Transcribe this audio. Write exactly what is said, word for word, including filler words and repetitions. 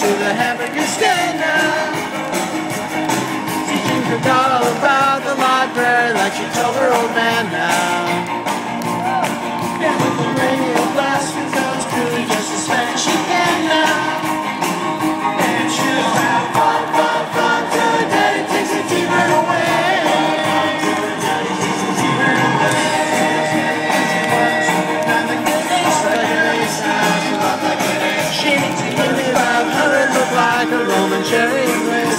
to the hamburger stand now. Teaching her doll about the library like she told her old man now. And with the radio blast, she goes through just as fast as she can now. And she'll have fun, fun, fun till her daddy takes the T-bird away. She makes me five hundred look like a Roman chariot race.